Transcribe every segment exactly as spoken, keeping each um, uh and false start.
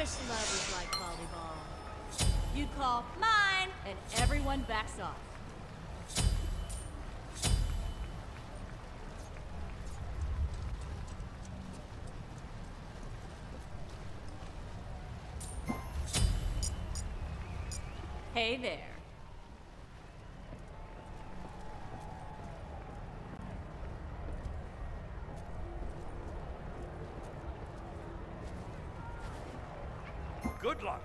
wish love was like volleyball. You call mine, and everyone backs off. Hey there. Good luck.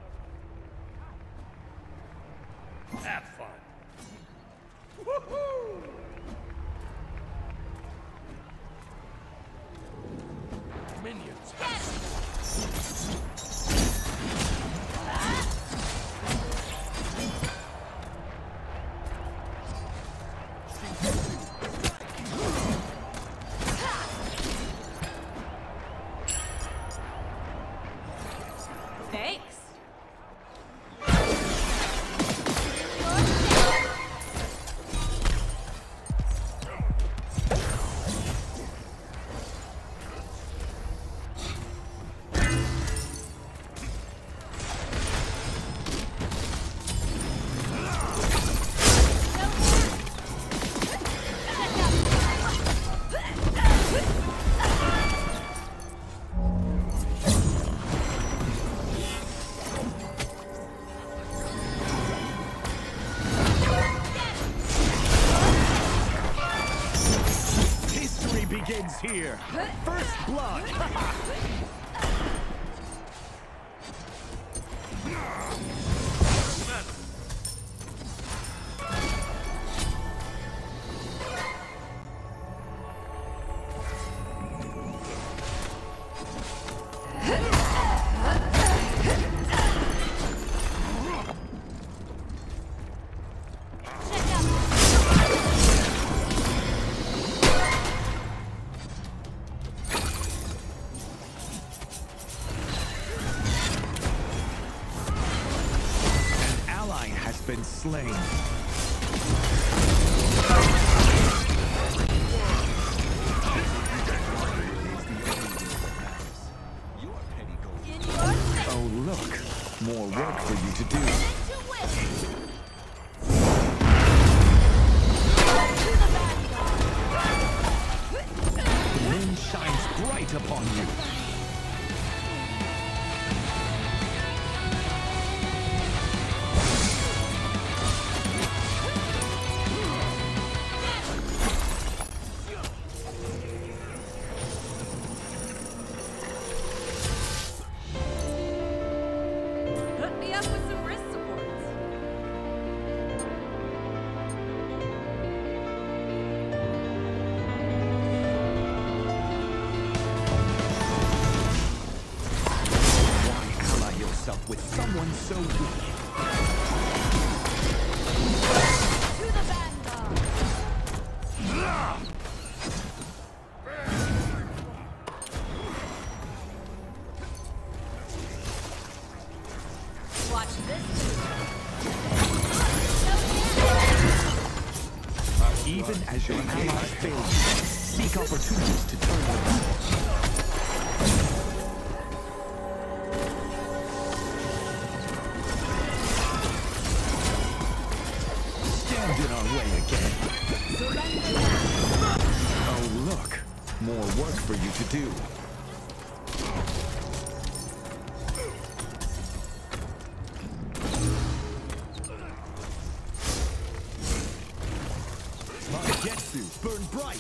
Have fun. Woohoo! Minions. Thanks. Begins here. First blood. Been slain. Oh look, more work for you to do. The moon shines bright upon you. With someone so weak. To the vanguard. Watch this. Even as your allies fail you, seek opportunities to turn them. In our way again. Oh look, more work for you to do. Mangetsu, burn bright.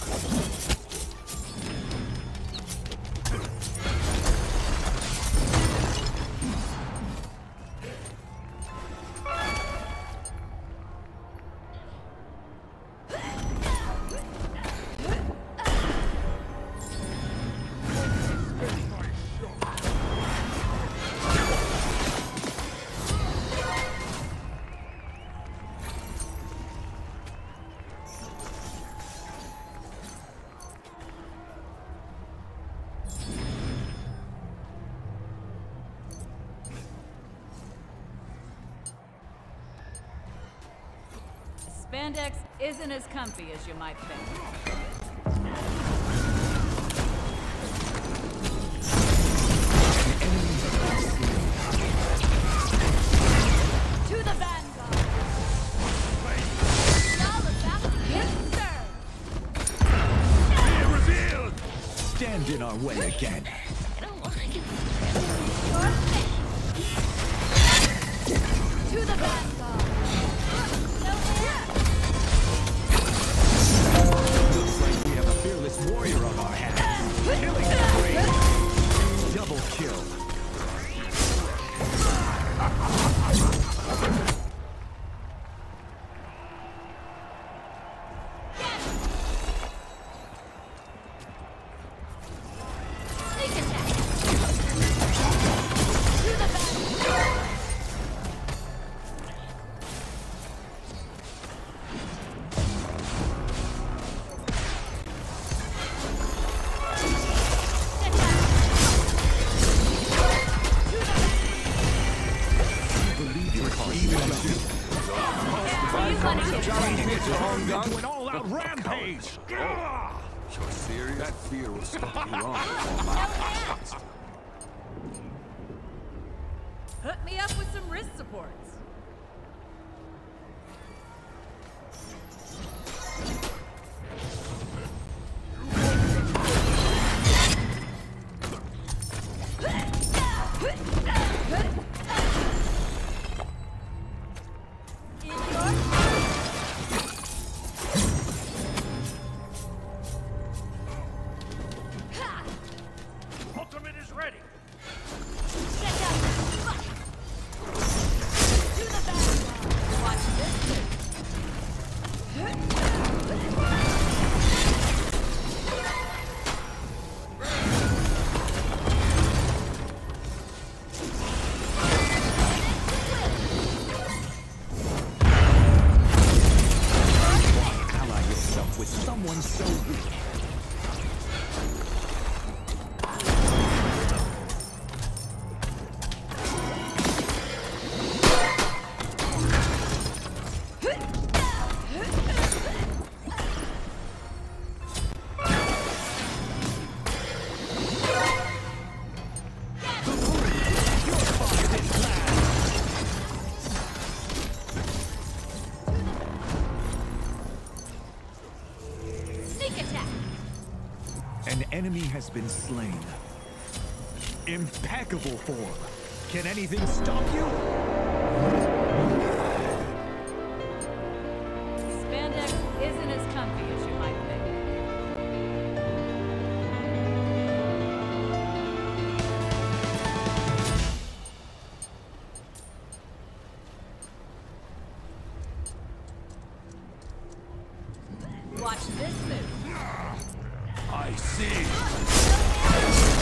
Spandex isn't as comfy as you might think. The enemies are stand in our way again. I don't want to get To the vanguard. Looks like we have a fearless warrior on our hands. Killing spree. Double kill. Sneak attack. To the vanguard. Believe your heart. Even to an all-out rampage. You're serious? That fear will stop you wrong. Hook me up with some wrist supports. In your Ultimate is ready. check out this spot. To the vanguard. Watch this move. Ally yourself with someone so weak. Sneak attack. An enemy has been slain. Impeccable form. Can anything stop you? Spandex isn't as comfy as you might think. Watch this move. I see.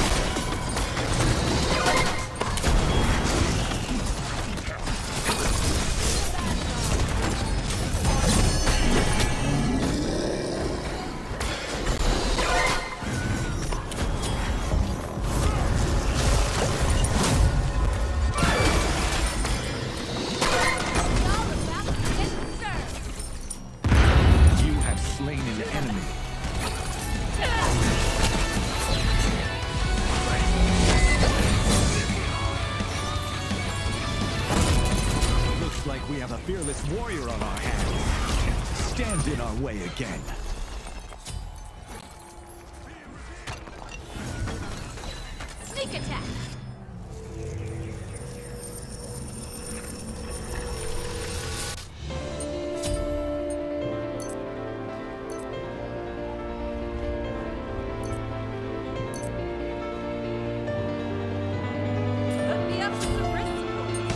Y'all about to get served. You have slain an enemy. Looks like we have a fearless warrior on our hands. Stand in our way again. Sneak attack. Hook me up with some wrist supports.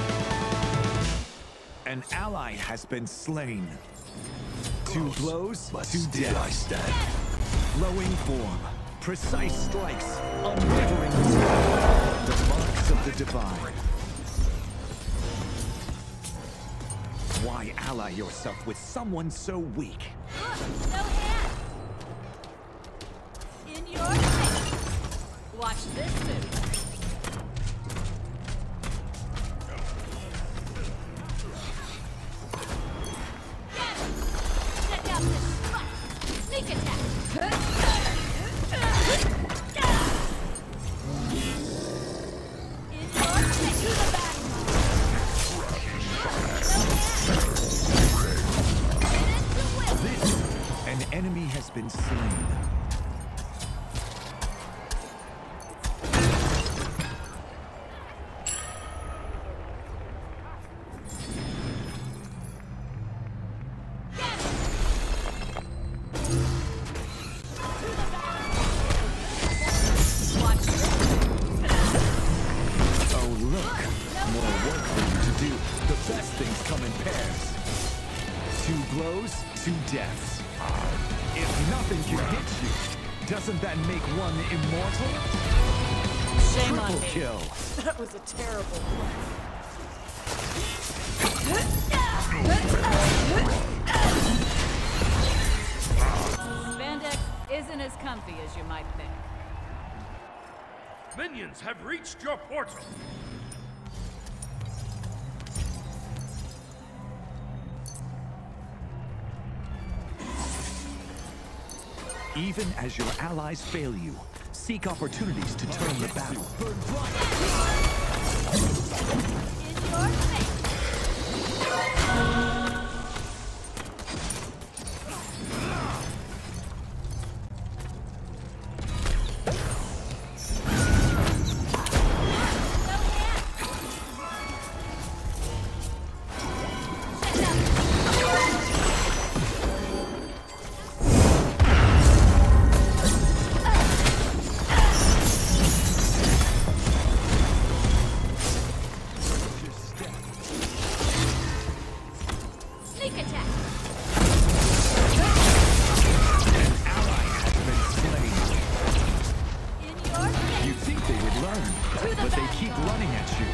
An ally has been slain. Two blows, But two still I deaths. stand. Flowing form, precise strikes, unwavering strength. The marks of the divine. Why ally yourself with someone so weak? Look, no hands. In your face. Watch this move. Check out this spot. Sneak attack. In your face. To the back. No hands. This, an enemy has been slain. Two blows, two deaths. If nothing can hit you, doesn't that make one immortal? Shame on Triple me. kill. That was a terrible play. Spandex isn't as comfy as you might think. Minions have reached your portal. Even as your allies fail you, seek opportunities to turn the battle. In your face. Sneak attack. In your face. You think they would learn, To the but they back. keep running at you.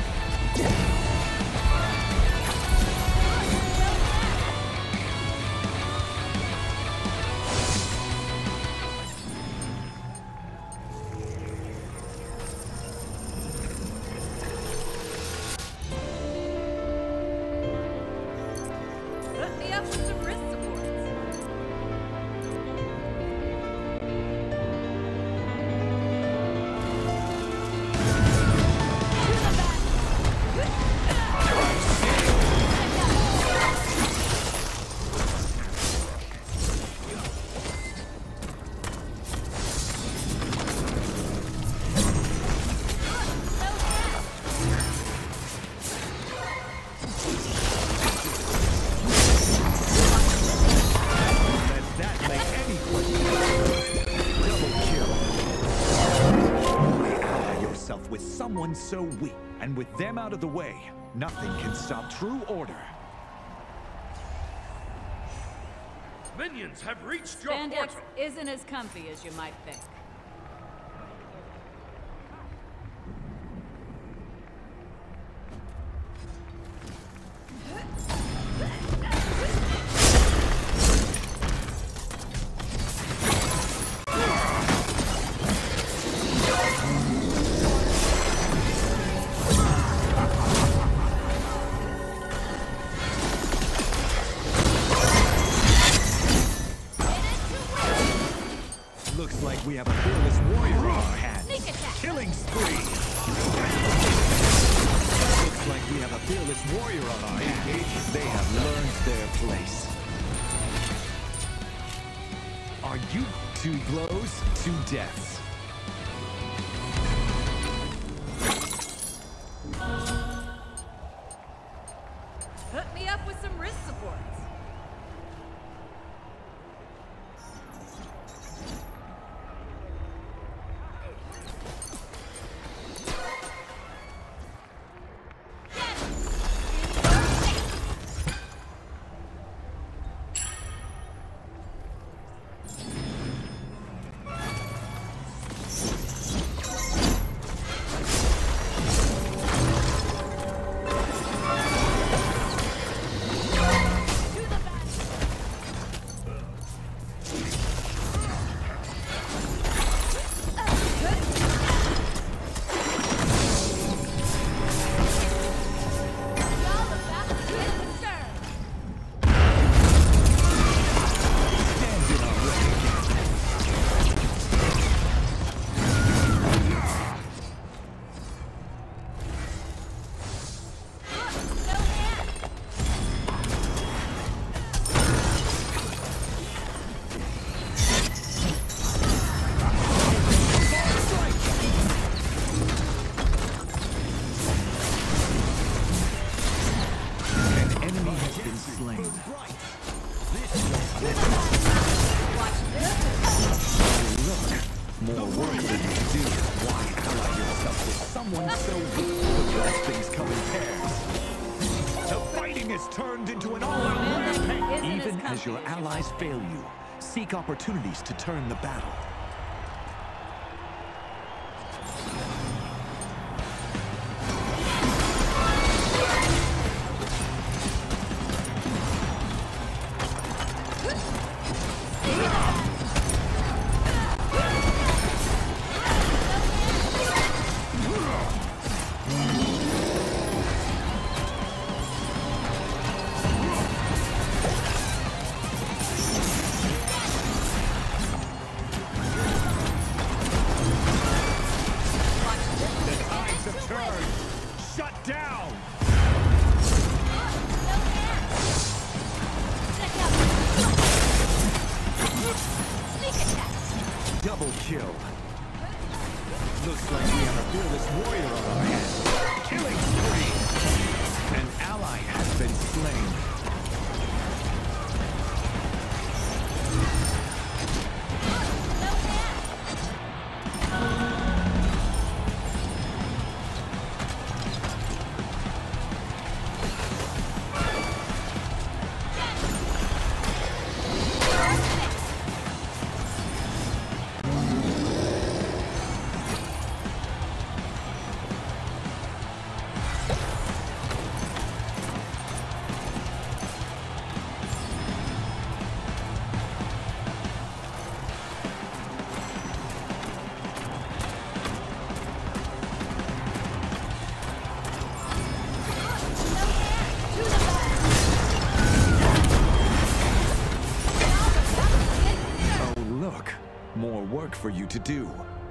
Hook me up with some wrist supports. To the back. Let that make any question. Double kill. Why ally yourself with someone so weak? And with them out of the way, nothing can stop true order. Minions have reached your Spandex portal. isn't as comfy as you might think. Looks like we have a fearless warrior on our hands. Sneak attack. Killing spree. Looks like we have a fearless warrior on our hands. They have learned their place. Are you two blows, two deaths? Hook me up with some wrist supports. Someone so weak, the best things come in pairs. The fighting is turned into an all-out rampage. Isn't Even As your allies fail you, seek opportunities to turn the battle. Shut down! Double kill. Looks like we have a fearless warrior on our hands. Killing spree! An ally has been slain. More work for you to do.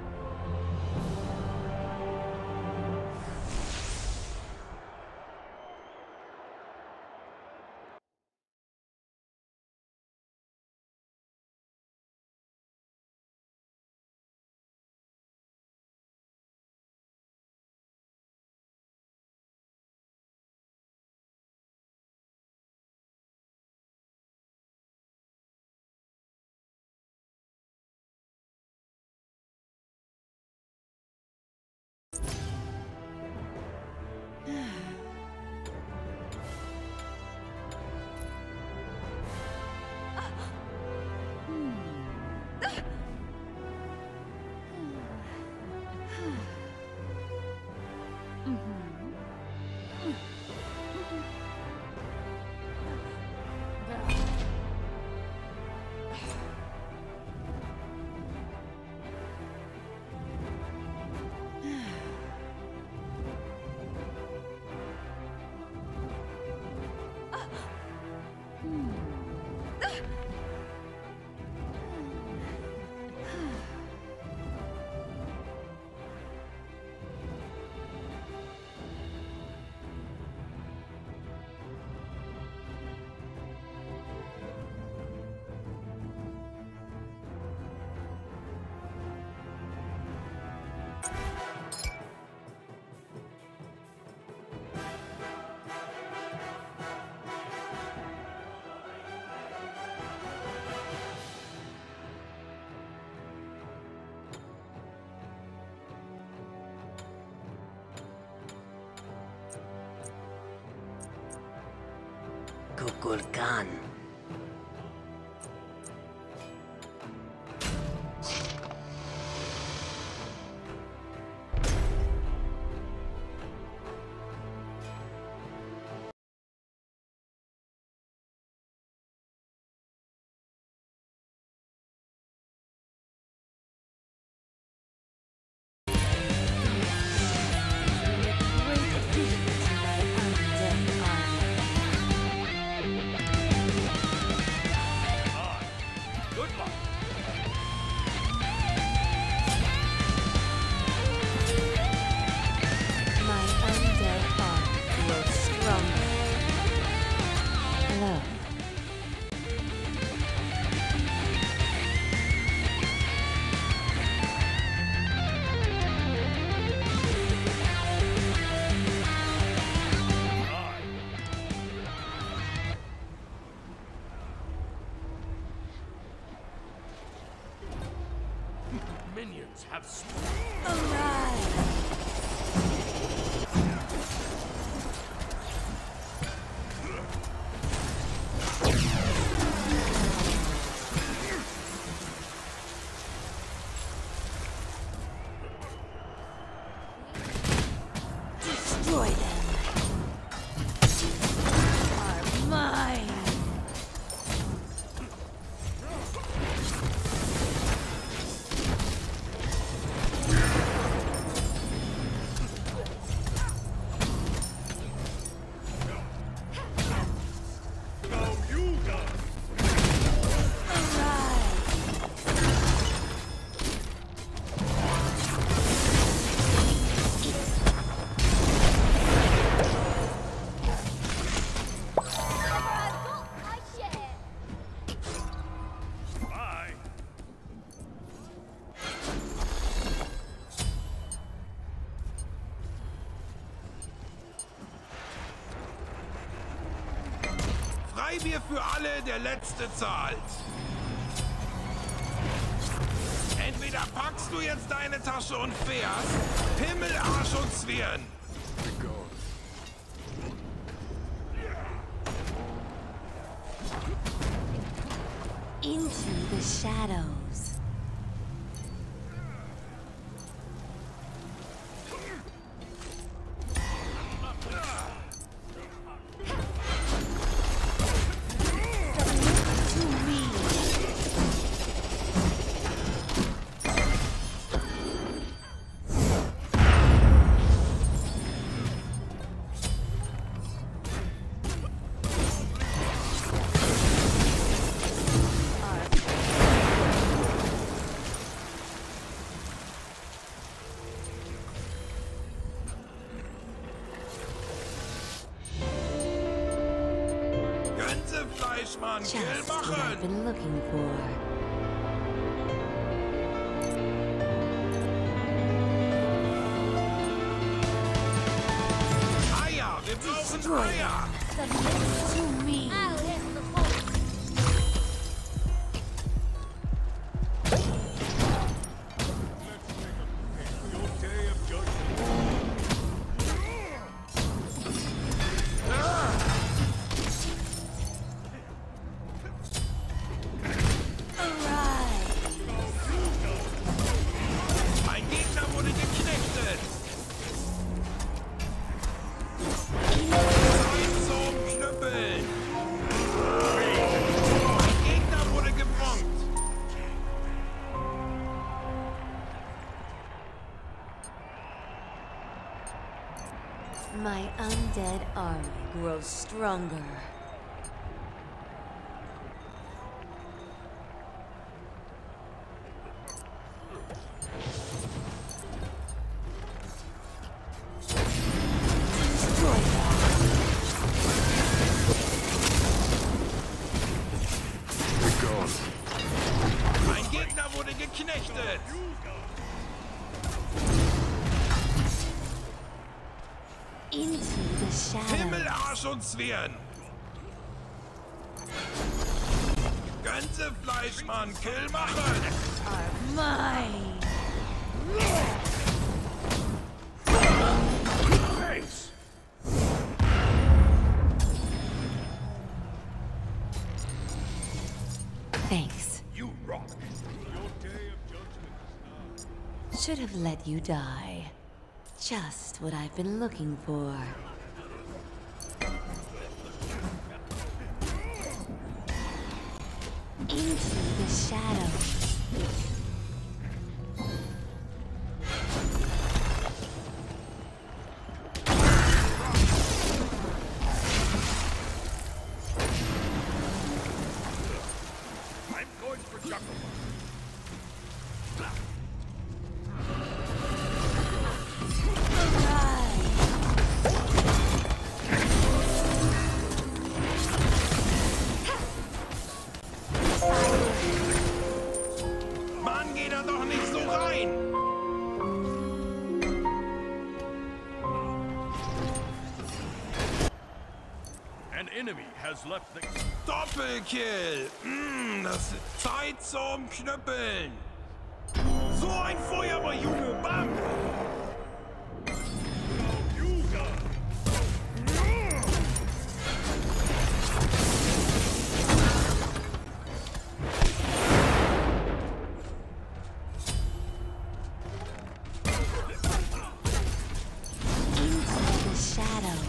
Kukulkan. Minions have Wie wir für alle, der Letzte zahlt. Entweder packst du jetzt deine Tasche und fährst, Himmel, Arsch und Zwirn. Into the shadows. Fleischmann, Just Kill what I've machen! been looking for. Eier! Wir brauchen Destroy Eier! them. Submit to me. I'll hit the post. Ein Gegner wurde geknechtet! Zeit zum Knüppeln! Ein Gegner wurde gebronkt! My undead army grows stronger. Destroy them. Ein Gegner wurde geknechtet! Into the Himmel, shadows. Arsch und Zwirn! Gänsefleischmann, Kill machen! Are mine. Thanks! Thanks. You rock! Should have let you die. Just what I've been looking for. Into the shadows. I'm going for Jungle. Mann, geh da doch nicht so rein! An enemy has left the... Doppelkill! Mm, das ist Zeit zum Knüppeln! So ein Feuerwehr, Junge! Bam! Into the shadows.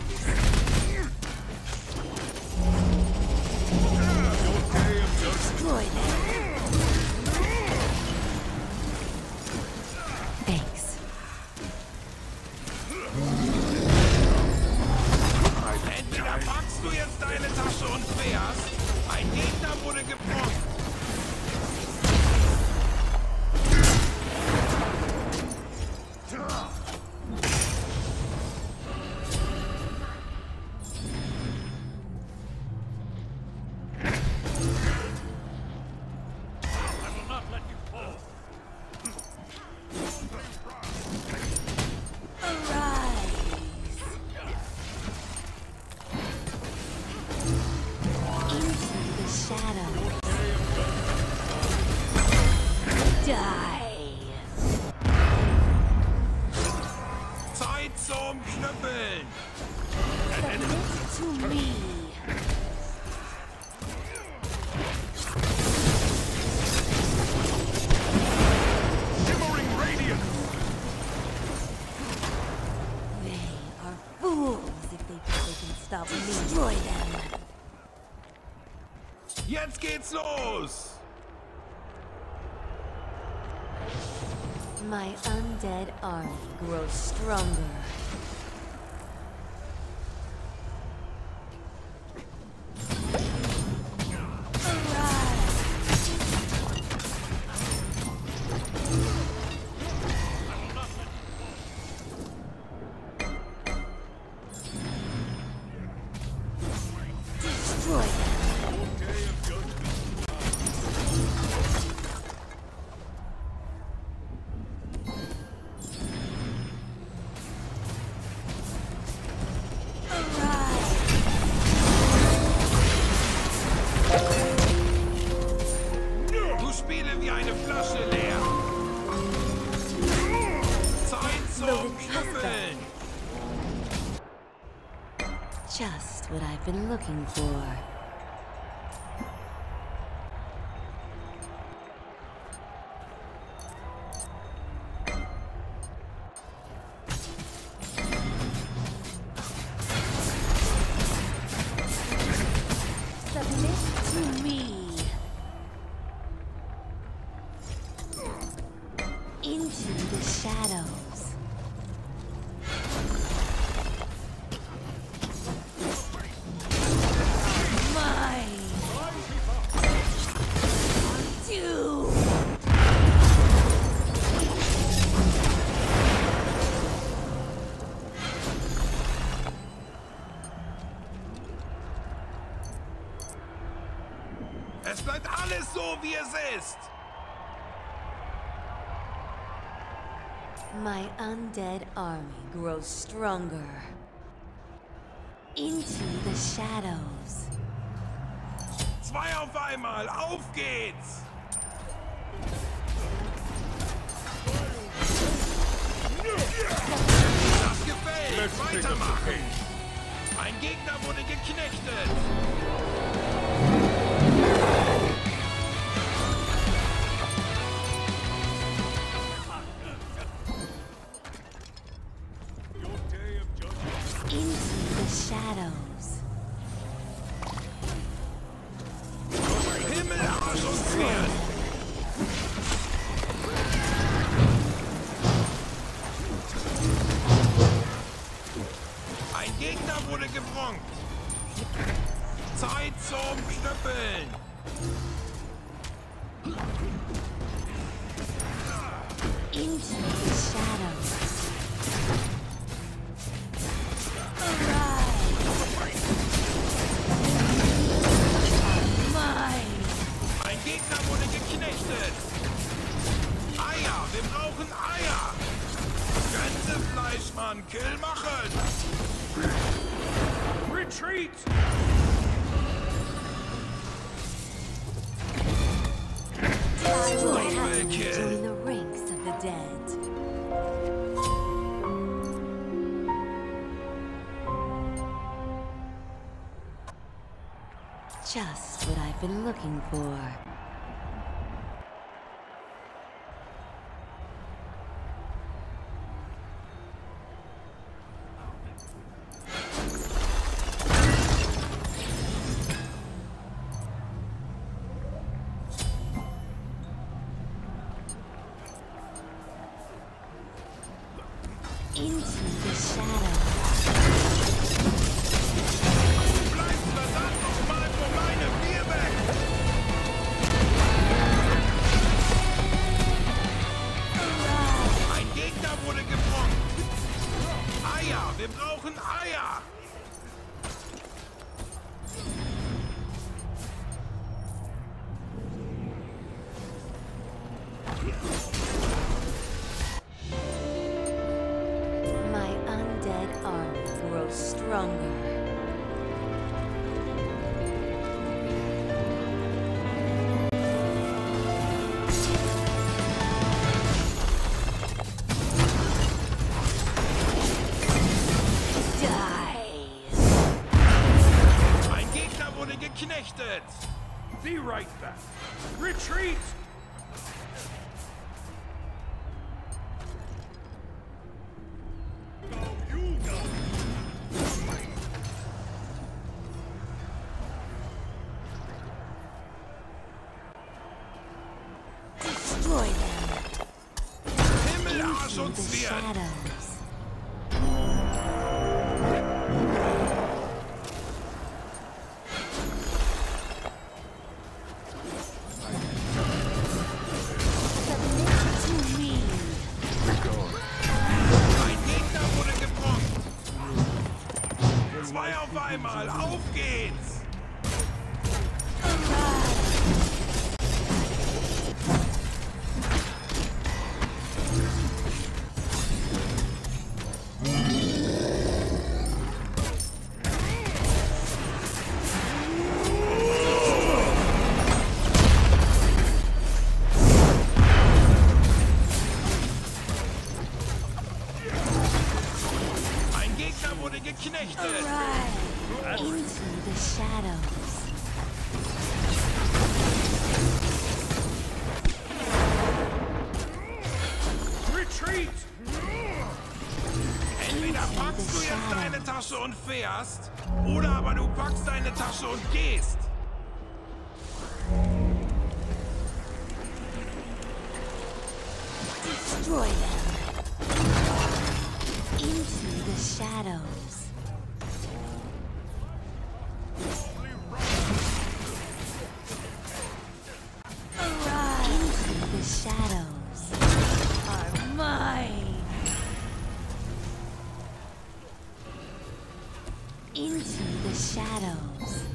Destroy them. Thanks. shadows. Die. Zeit zum Knüppeln. Submit to me. Shimmering radiance. They are fools if they think they can stop me. Destroy them. Jetzt geht's los. My undead army grows stronger. Destroy them. Du spiele wie eine Flasche leer. Zeit zum Knüppeln. Just what I've been looking for. Submit to me. Into the shadows. Mine. Do. Es bleibt alles so, wie es ist. My undead army grows stronger. Into the shadows. Zwei auf einmal, auf geht's! Das gefällt! Weitermachen! Ein Gegner wurde geknechtet! Into the shadows. Himmel, Arsch und Zwirn! Ein Gegner wurde gebronkt! Zeit zum Knüppeln! Into the shadows. Mine. Ein Gegner wurde geknechtet! Eier! Wir brauchen Eier! Gänsefleischmann, Kill machen! Retreat! Destroy Double them kill. join the ranks of the dead. Just what I've been looking for. Into the shadows. Bleib verdammt nochmal vor meine Bier weg! Ein Gegner wurde gebronkt! Eier! Wir brauchen Eier! My undead army grows stronger. Be right back. Retreat! Destroy them. Himmel, Arsch und The Zwirn! shadows. Submit to me. Ein Gegner wurde gebrochen. Zwei auf einmal, auf geht's! Ein Gegner wurde geknechtet. Right. Into the shadows. Retreat! Entweder packst du jetzt deine Tasche und fährst, oder aber du packst deine Tasche und gehst. Destroy them. Into the shadows. Arise. Into the shadows. Are mine. Into the shadows.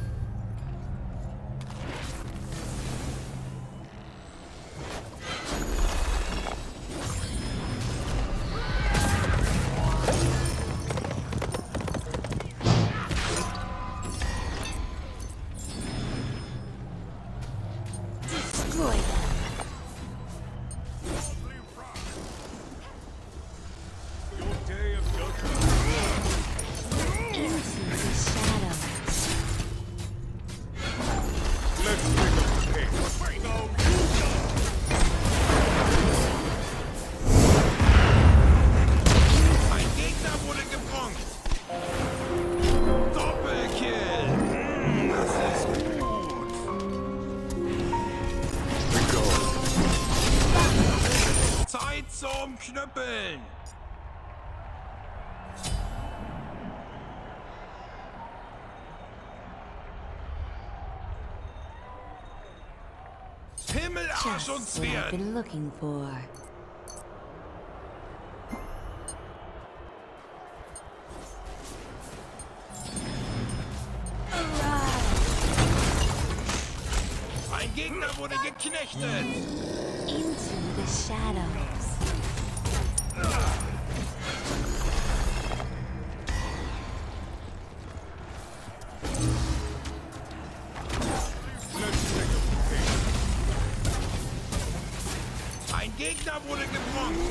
Destroy them. Your day of judgment. Into the shadows. Let's pick up the pace. Go, you go! Ein Gegner wurde gebronkt. Doppelkill. Mm, das ist gut. Zeit zum Knüppeln. Himmel, Arsch und Just what I've Zwirn. been looking for. Ein Gegner wurde geknechtet. Into the shadows. Let's pick up the pace. Ein Gegner wurde gebronkt.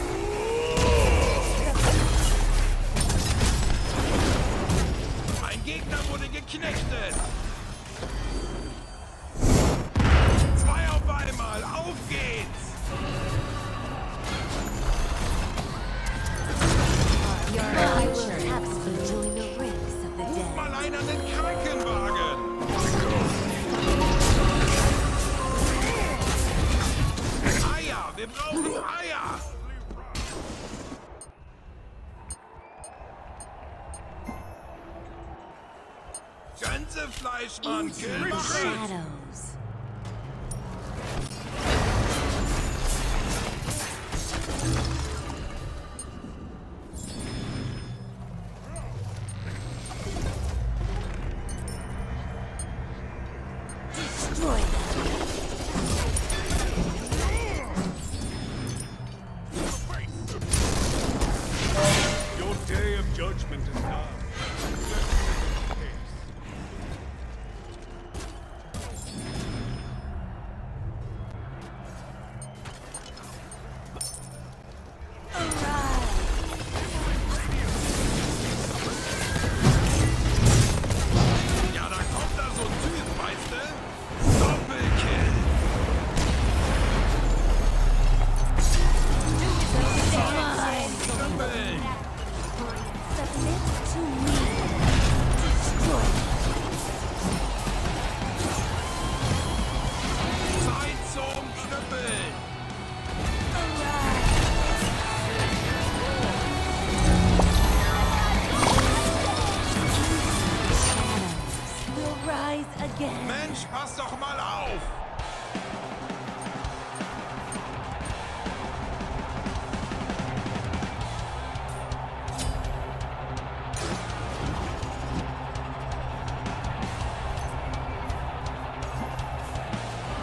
Ein Gegner wurde geknechtet. Zwei auf einmal, auf geht's. I will absolutely join the ranks of the Ruf dead. mal einer den Krankenwagen. Eier, wir brauchen Eier. Gänsefleischmann, Into kill the Retreat. shadows. Destroy them. Your day of judgment is now. Let's pick up the pace. Ja, da kommt da so ein Typ, weißt du?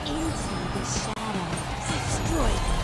Into the shadows. Destroy them.